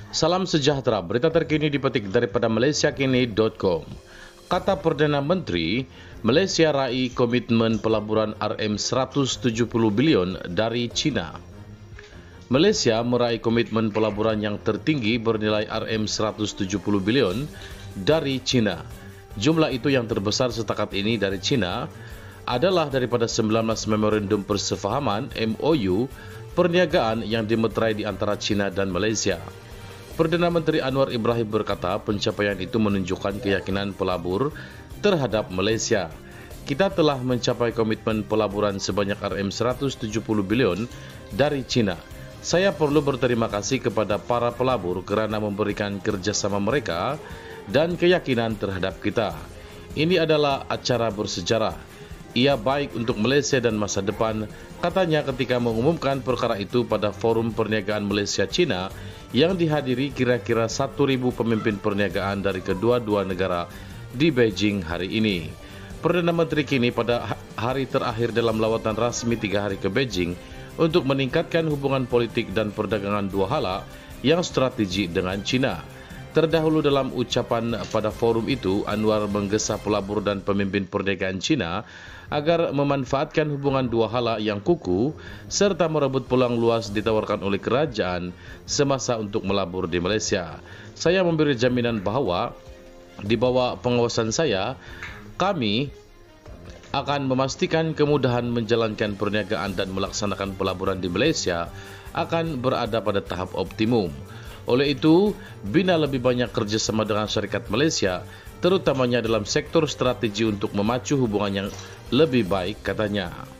Salam sejahtera, berita terkini dipetik daripada malaysiakini.com. Kata Perdana Menteri, Malaysia raih komitmen pelaburan RM170 bilion dari China. Malaysia meraih komitmen pelaburan yang tertinggi bernilai RM170 bilion dari China. Jumlah itu yang terbesar setakat ini dari China adalah daripada 19 memorandum persefahaman MOU perniagaan yang dimeterai di antara China dan Malaysia. Perdana Menteri Anwar Ibrahim berkata pencapaian itu menunjukkan keyakinan pelabur terhadap Malaysia. Kita telah mencapai komitmen pelaburan sebanyak RM170 bilion dari China. Saya perlu berterima kasih kepada para pelabur kerana memberikan kerjasama mereka dan keyakinan terhadap kita. Ini adalah acara bersejarah. Ia baik untuk Malaysia dan masa depan, katanya ketika mengumumkan perkara itu pada Forum Perniagaan Malaysia-China yang dihadiri kira-kira 1,000 pemimpin perniagaan dari kedua-dua negara di Beijing hari ini. Perdana Menteri kini pada hari terakhir dalam lawatan rasmi 3 hari ke Beijing untuk meningkatkan hubungan politik dan perdagangan dua hala yang strategi dengan China. Terdahulu dalam ucapan pada forum itu, Anwar menggesa pelabur dan pemimpin perniagaan China agar memanfaatkan hubungan dua hala yang kukuh serta merebut peluang luas ditawarkan oleh kerajaan semasa untuk melabur di Malaysia. Saya memberi jaminan bahawa di bawah pengawasan saya, kami akan memastikan kemudahan menjalankan perniagaan dan melaksanakan pelaburan di Malaysia akan berada pada tahap optimum. Oleh itu, bina lebih banyak kerjasama dengan syarikat Malaysia, terutamanya dalam sektor strategi untuk memacu hubungan yang lebih baik, katanya.